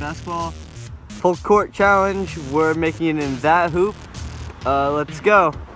basketball full court challenge. We're making it in that hoop. Let's go.